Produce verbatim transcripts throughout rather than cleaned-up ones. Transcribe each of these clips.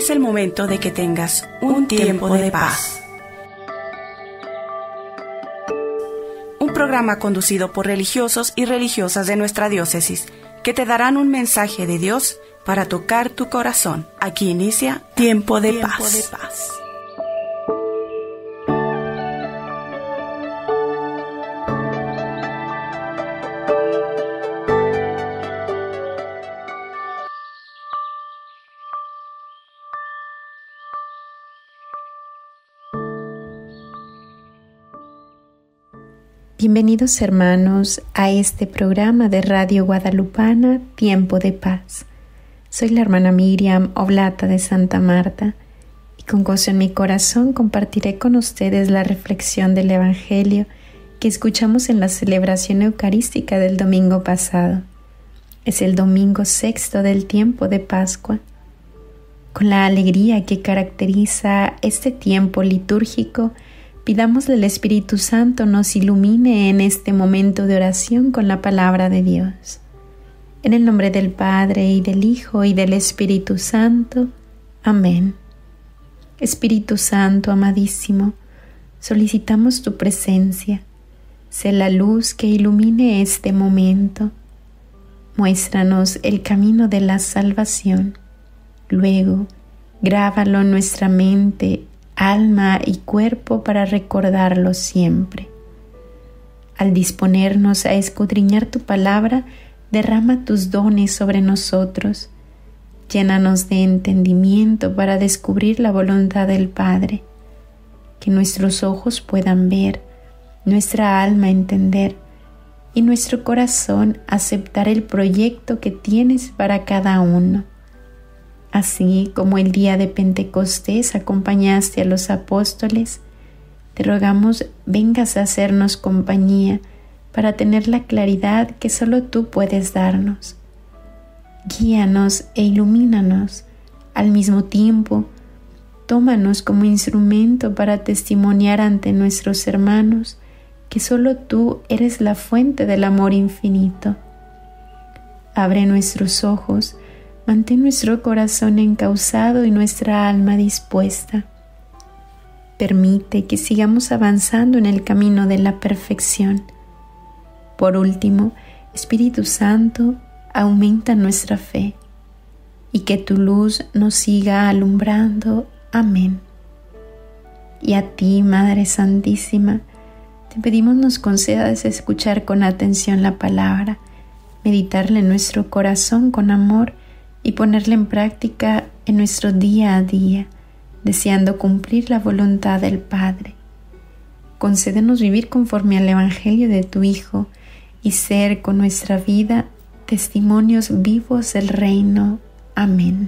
es el momento de que tengas un tiempo de paz. Un programa conducido por religiosos y religiosas de nuestra diócesis que te darán un mensaje de Dios para tocar tu corazón. Aquí inicia Tiempo de Paz. Tiempo de Paz. Bienvenidos hermanos a este programa de Radio Guadalupana, Tiempo de Paz. Soy la hermana Miriam Oblata de Santa Marta y con gozo en mi corazón compartiré con ustedes la reflexión del Evangelio que escuchamos en la celebración eucarística del domingo pasado. Es el domingo sexto del tiempo de Pascua. Con la alegría que caracteriza este tiempo litúrgico, pidámosle al Espíritu Santo nos ilumine en este momento de oración con la palabra de Dios. En el nombre del Padre, y del Hijo, y del Espíritu Santo. Amén. Espíritu Santo, amadísimo, solicitamos tu presencia. Sé la luz que ilumine este momento. Muéstranos el camino de la salvación. Luego, grábalo en nuestra mente, alma y cuerpo para recordarlo siempre. Al disponernos a escudriñar tu palabra, derrama tus dones sobre nosotros. Llénanos de entendimiento para descubrir la voluntad del Padre. Que nuestros ojos puedan ver, nuestra alma entender y nuestro corazón aceptar el proyecto que tienes para cada uno. Así como el día de Pentecostés acompañaste a los apóstoles, te rogamos vengas a hacernos compañía para tener la claridad que solo tú puedes darnos. Guíanos e ilumínanos. Al mismo tiempo, tómanos como instrumento para testimoniar ante nuestros hermanos que solo tú eres la fuente del amor infinito. Abre nuestros ojos, mantén nuestro corazón encauzado y nuestra alma dispuesta. Permite que sigamos avanzando en el camino de la perfección. Por último, Espíritu Santo, aumenta nuestra fe y que tu luz nos siga alumbrando. Amén. Y a ti, Madre Santísima, te pedimos nos concedas escuchar con atención la palabra, meditarla en nuestro corazón con amor y ponerla en práctica en nuestro día a día, deseando cumplir la voluntad del Padre. Concédenos vivir conforme al Evangelio de tu Hijo y ser con nuestra vida testimonios vivos del reino. Amén.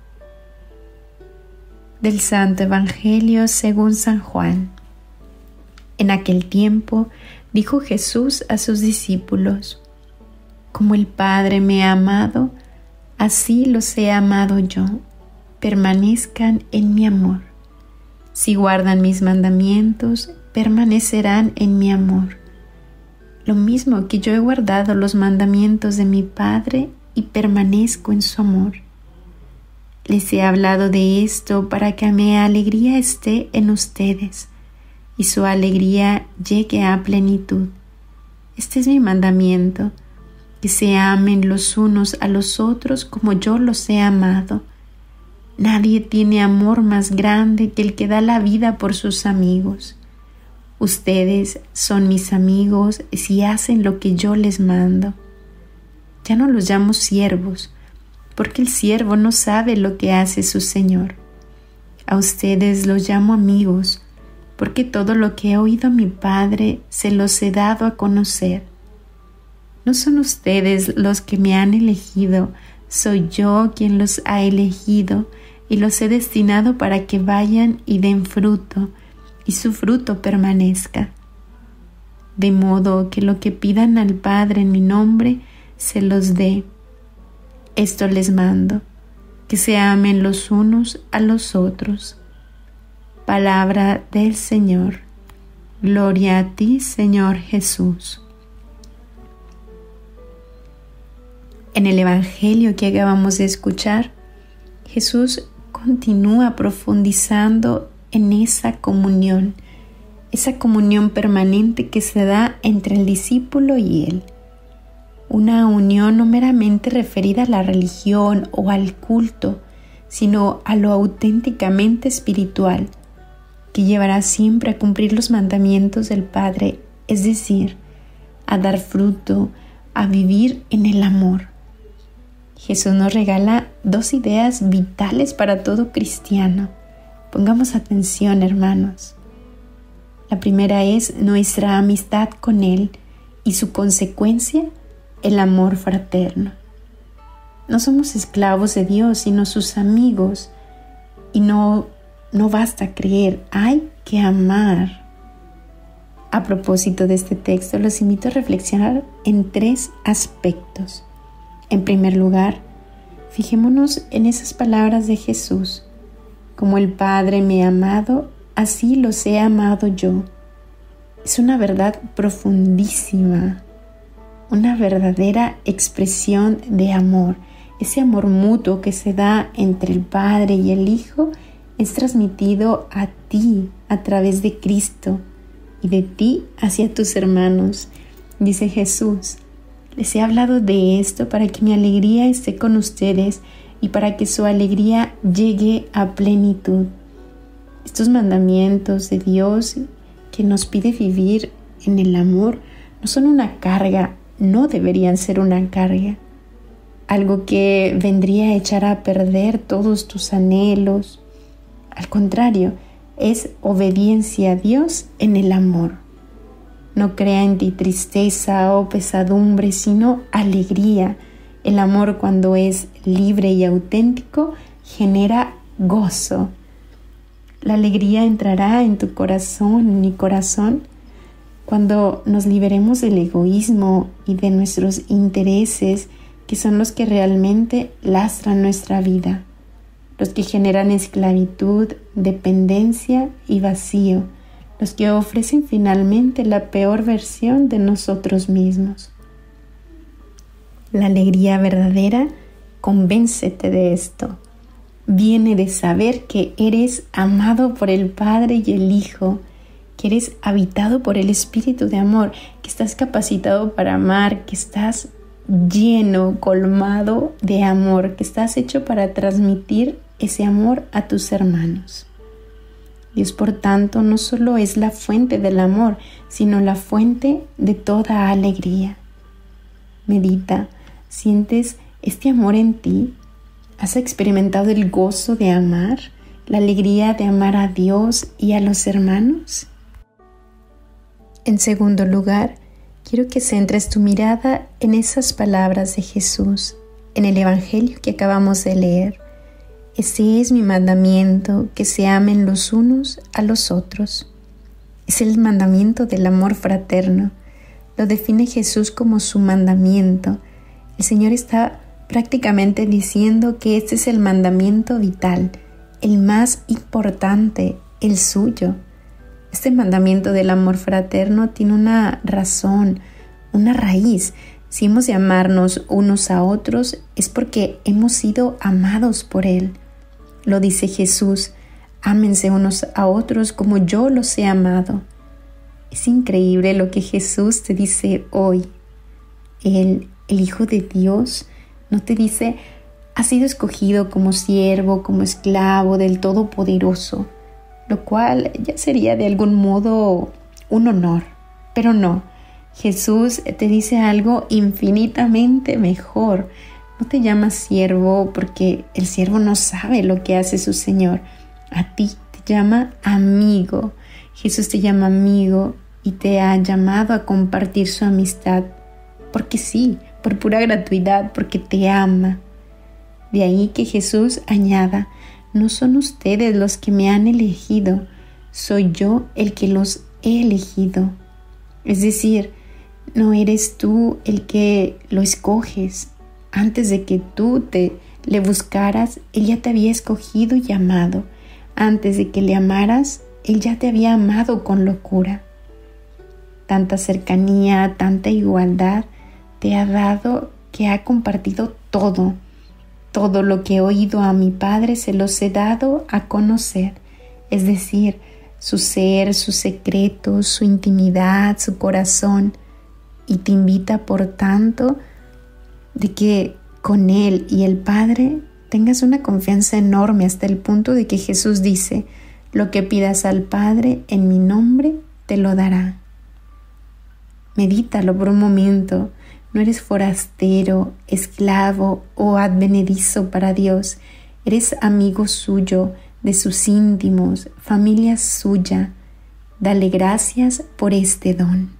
Del Santo Evangelio según San Juan. En aquel tiempo dijo Jesús a sus discípulos: Como el Padre me ha amado, así los he amado yo. Permanezcan en mi amor. Si guardan mis mandamientos, permanecerán en mi amor. Lo mismo que yo he guardado los mandamientos de mi Padre y permanezco en su amor. Les he hablado de esto para que mi alegría esté en ustedes y su alegría llegue a plenitud. Este es mi mandamiento, que se amen los unos a los otros como yo los he amado. Nadie tiene amor más grande que el que da la vida por sus amigos. Ustedes son mis amigos si hacen lo que yo les mando. Ya no los llamo siervos, porque el siervo no sabe lo que hace su Señor. A ustedes los llamo amigos, porque todo lo que he oído a mi Padre se los he dado a conocer. No son ustedes los que me han elegido, soy yo quien los ha elegido y los he destinado para que vayan y den fruto, y su fruto permanezca. De modo que lo que pidan al Padre en mi nombre, se los dé. Esto les mando, que se amen los unos a los otros. Palabra del Señor. Gloria a ti, Señor Jesús. En el Evangelio que acabamos de escuchar, Jesús continúa profundizando en esa comunión, esa comunión permanente que se da entre el discípulo y Él. Una unión no meramente referida a la religión o al culto, sino a lo auténticamente espiritual, que llevará siempre a cumplir los mandamientos del Padre, es decir, a dar fruto, a vivir en el amor. Jesús nos regala dos ideas vitales para todo cristiano. Pongamos atención, hermanos. La primera es nuestra amistad con Él y su consecuencia, el amor fraterno. No somos esclavos de Dios, sino sus amigos. Y no, no basta creer, hay que amar. A propósito de este texto, los invito a reflexionar en tres aspectos. En primer lugar, fijémonos en esas palabras de Jesús. Como el Padre me ha amado, así los he amado yo. Es una verdad profundísima, una verdadera expresión de amor. Ese amor mutuo que se da entre el Padre y el Hijo es transmitido a ti a través de Cristo y de ti hacia tus hermanos. Dice Jesús, les he hablado de esto para que mi alegría esté con ustedes y para que su alegría llegue a plenitud. Estos mandamientos de Dios que nos pide vivir en el amor no son una carga, no deberían ser una carga. Algo que vendría a echar a perder todos tus anhelos. Al contrario, es obediencia a Dios en el amor. No crea en ti tristeza o pesadumbre, sino alegría. El amor, cuando es libre y auténtico, genera gozo. La alegría entrará en tu corazón, en mi corazón, cuando nos liberemos del egoísmo y de nuestros intereses, que son los que realmente lastran nuestra vida, los que generan esclavitud, dependencia y vacío, los que ofrecen finalmente la peor versión de nosotros mismos. La alegría verdadera, convéncete de esto, viene de saber que eres amado por el Padre y el Hijo, que eres habitado por el Espíritu de amor, que estás capacitado para amar, que estás lleno, colmado de amor, que estás hecho para transmitir ese amor a tus hermanos. Dios, por tanto, no solo es la fuente del amor, sino la fuente de toda alegría. Medita, ¿sientes este amor en ti? ¿Has experimentado el gozo de amar, la alegría de amar a Dios y a los hermanos? En segundo lugar, quiero que centres tu mirada en esas palabras de Jesús, en el Evangelio que acabamos de leer. Ese es mi mandamiento, que se amen los unos a los otros. Es el mandamiento del amor fraterno. Lo define Jesús como su mandamiento. El Señor está prácticamente diciendo que este es el mandamiento vital, el más importante, el suyo. Este mandamiento del amor fraterno tiene una razón, una raíz. Si hemos de amarnos unos a otros, es porque hemos sido amados por Él. Lo dice Jesús, ámense unos a otros como yo los he amado. Es increíble lo que Jesús te dice hoy. Él, el Hijo de Dios, no te dice, has sido escogido como siervo, como esclavo del Todopoderoso, lo cual ya sería de algún modo un honor. Pero no, Jesús te dice algo infinitamente mejor. No te llama siervo porque el siervo no sabe lo que hace su Señor. A ti te llama amigo. Jesús te llama amigo y te ha llamado a compartir su amistad. Porque sí, por pura gratuidad, porque te ama. De ahí que Jesús añada, no son ustedes los que me han elegido, soy yo el que los he elegido. Es decir, no eres tú el que lo escoges. Antes de que tú te le buscaras, Él ya te había escogido y amado. Antes de que le amaras, Él ya te había amado con locura. Tanta cercanía, tanta igualdad te ha dado que ha compartido todo. todo lo que he oído a mi Padre se los he dado a conocer, es decir, su ser, sus secretos, su intimidad, su corazón, y te invita, por tanto, de que con Él y el Padre tengas una confianza enorme hasta el punto de que Jesús dice: lo que pidas al Padre en mi nombre te lo dará. Medítalo por un momento. No eres forastero, esclavo o advenedizo para Dios. Eres amigo suyo, de sus íntimos, familia suya. Dale gracias por este don.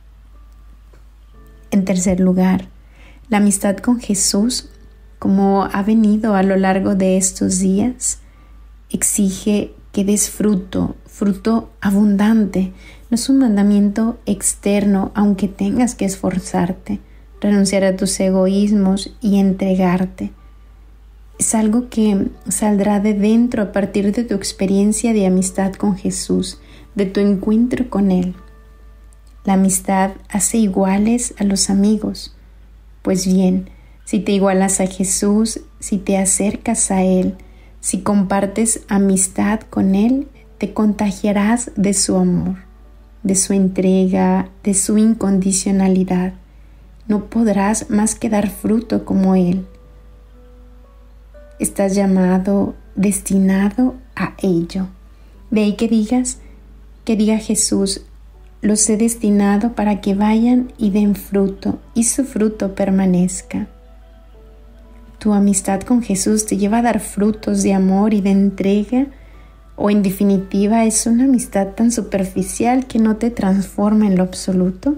En tercer lugar, la amistad con Jesús, como ha venido a lo largo de estos días, exige que des fruto, fruto abundante. No es un mandamiento externo, aunque tengas que esforzarte, renunciar a tus egoísmos y entregarte. Es algo que saldrá de dentro a partir de tu experiencia de amistad con Jesús, de tu encuentro con Él. La amistad hace iguales a los amigos. Pues bien, si te igualas a Jesús, si te acercas a Él, si compartes amistad con Él, te contagiarás de su amor, de su entrega, de su incondicionalidad. No podrás más que dar fruto como Él. Estás llamado, destinado a ello. De ahí que digas, que diga Jesús: los he destinado para que vayan y den fruto, y su fruto permanezca. Tu amistad con Jesús te lleva a dar frutos de amor y de entrega, o en definitiva es una amistad tan superficial que no te transforma en lo absoluto.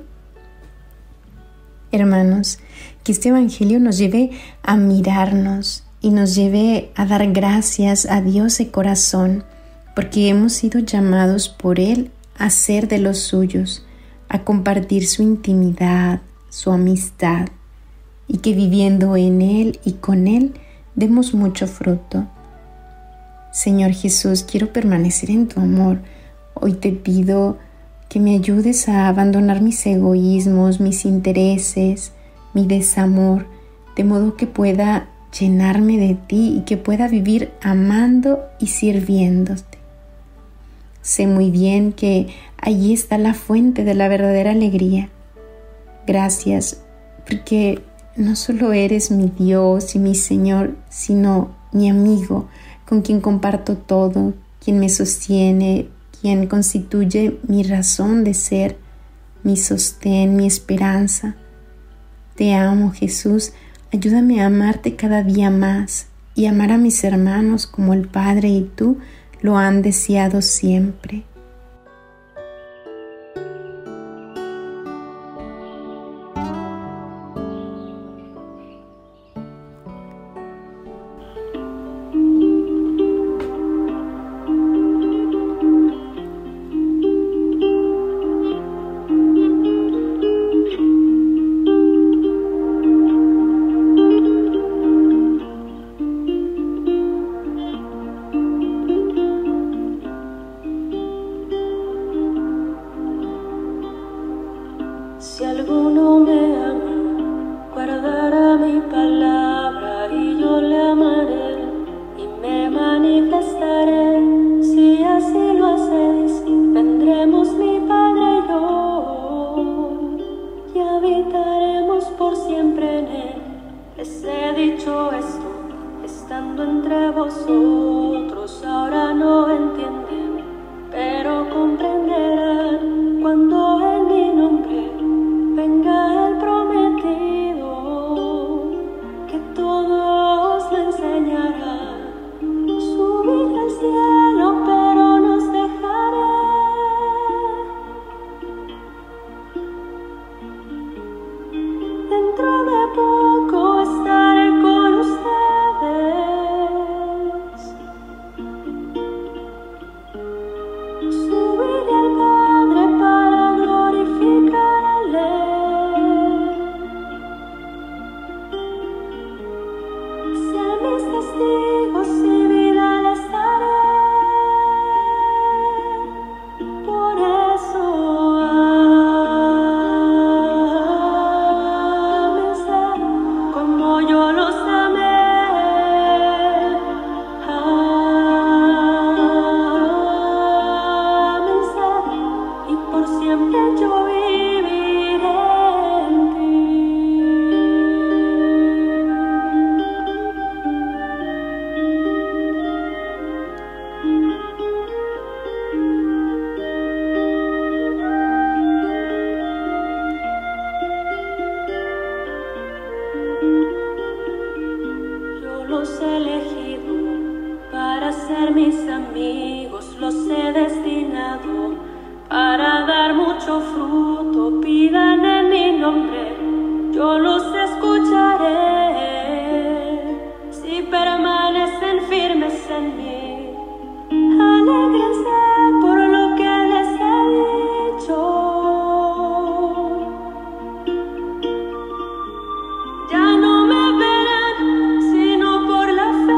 Hermanos, que este Evangelio nos lleve a mirarnos y nos lleve a dar gracias a Dios de corazón, porque hemos sido llamados por Él a ser de los suyos, a compartir su intimidad, su amistad, y que viviendo en Él y con Él demos mucho fruto. Señor Jesús, quiero permanecer en tu amor. Hoy te pido que me ayudes a abandonar mis egoísmos, mis intereses, mi desamor, de modo que pueda llenarme de ti y que pueda vivir amando y sirviéndote. Sé muy bien que allí está la fuente de la verdadera alegría. Gracias, porque no solo eres mi Dios y mi Señor, sino mi amigo, con quien comparto todo, quien me sostiene, quien constituye mi razón de ser, mi sostén, mi esperanza. Te amo, Jesús. Ayúdame a amarte cada día más y amar a mis hermanos como el Padre y tú lo han deseado siempre. Si alguno me ama, guardará mi palabra y yo le amaré y me manifestaré. Si así lo hacéis, vendremos mi Padre y yo y habitaremos por siempre en Él. Les he dicho esto, estando entre vosotros. Ahora no entienden, pero comprenderán cuando en mi nombre venga el prometido, que todos le enseñará. Subid al cielo, pero nos dejaré. Dentro de poco estaré con ustedes. los he elegido para ser mis amigos, los he destinado para dar mucho fruto. Pidan en mi nombre, yo los escucharé. Si permanecen firmes en mí, alégrense por lo que les he dicho. Ya no me verán sino por la fe.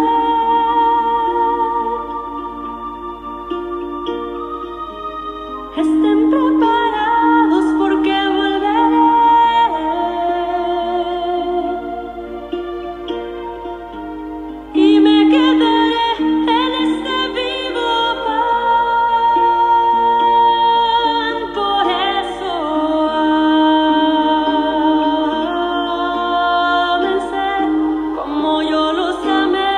Estén preparados porque volveré. Y me quedaré en este vivo pan. Por eso ámense como yo los amé.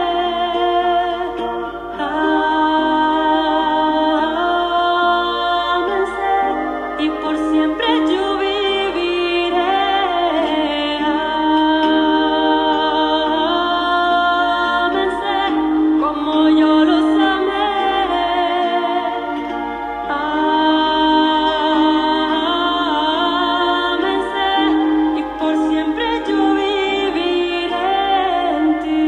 Ámense y por siempre yo viviré. Ámense como yo los amé. Ámense y por siempre yo viviré en ti.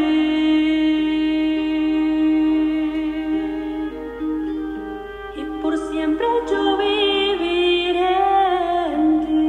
Y por siempre yo viviré en ti.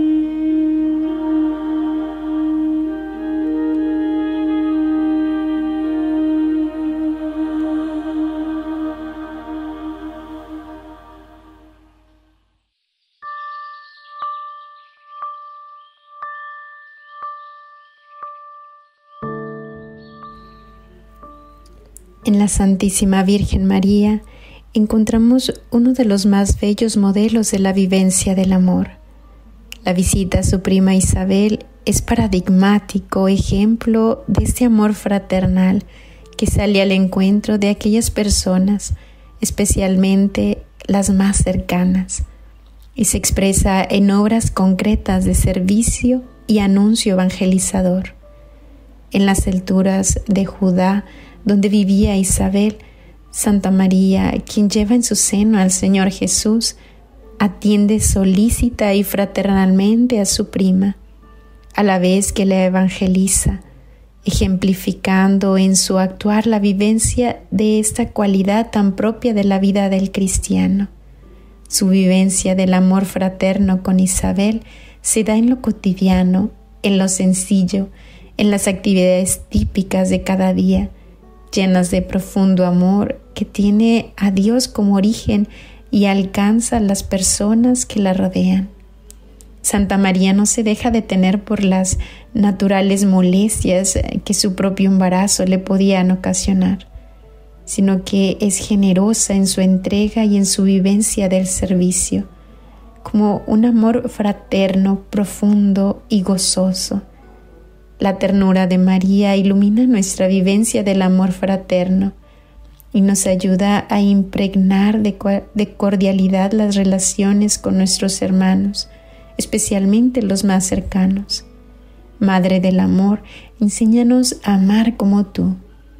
En la Santísima Virgen María encontramos uno de los más bellos modelos de la vivencia del amor. La visita a su prima Isabel es paradigmático ejemplo de este amor fraternal que sale al encuentro de aquellas personas, especialmente las más cercanas, y se expresa en obras concretas de servicio y anuncio evangelizador. En las alturas de Judá, donde vivía Isabel, Santa María, quien lleva en su seno al Señor Jesús, atiende solícita y fraternalmente a su prima, a la vez que la evangeliza, ejemplificando en su actuar la vivencia de esta cualidad tan propia de la vida del cristiano. Su vivencia del amor fraterno con Isabel se da en lo cotidiano, en lo sencillo, en las actividades típicas de cada día, llenas de profundo amor que tiene a Dios como origen y alcanza a las personas que la rodean. Santa María no se deja detener por las naturales molestias que su propio embarazo le podían ocasionar, sino que es generosa en su entrega y en su vivencia del servicio, como un amor fraterno, profundo y gozoso. La ternura de María ilumina nuestra vivencia del amor fraterno y nos ayuda a impregnar de, de cordialidad las relaciones con nuestros hermanos, especialmente los más cercanos. Madre del amor, enséñanos a amar como tú.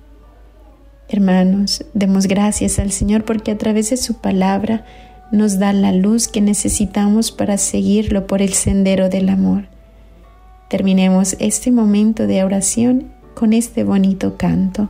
Hermanos, demos gracias al Señor porque a través de su palabra nos da la luz que necesitamos para seguirlo por el sendero del amor. Terminemos este momento de oración con este bonito canto.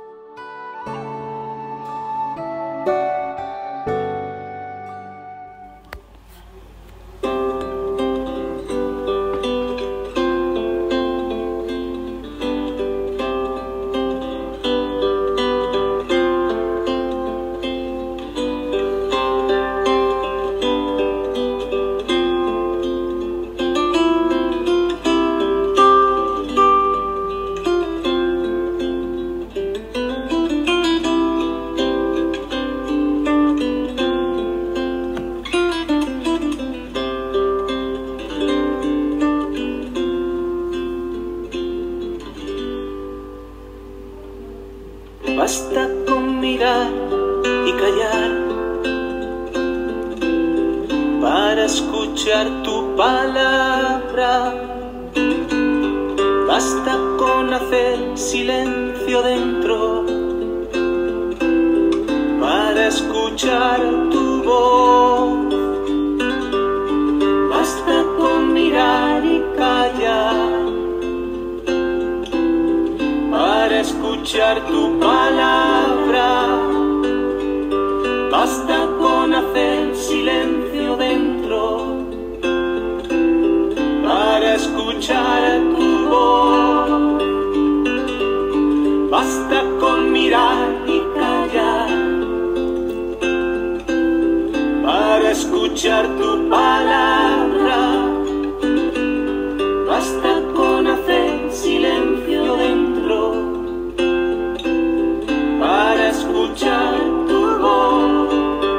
Basta con mirar y callar para escuchar tu palabra, basta con hacer silencio dentro para escuchar tu voz. Basta con mirar y callar para escuchar tu palabra. Basta con hacer silencio dentro para escuchar tu voz. Basta con mirar y callar para escuchar tu palabra. Basta con hacer silencio dentro para escuchar tu voz.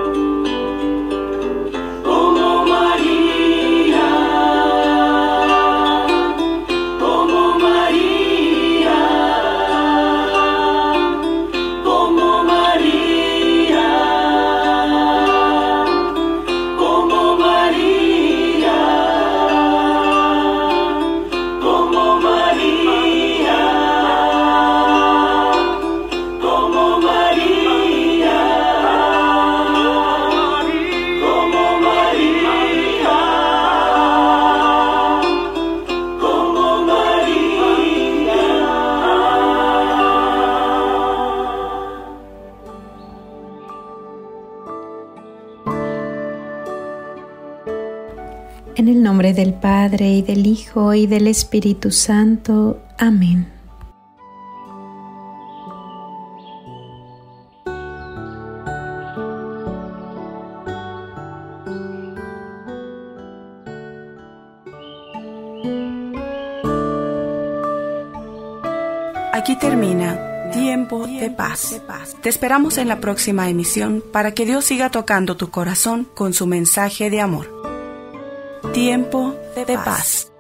Como María, como María, como María, como María, como María, como María, como María, como María. En el nombre del Padre, y del Hijo, y del Espíritu Santo. Amén. Aquí termina Tiempo de Paz. Te esperamos en la próxima emisión para que Dios siga tocando tu corazón con su mensaje de amor. Tiempo de Paz.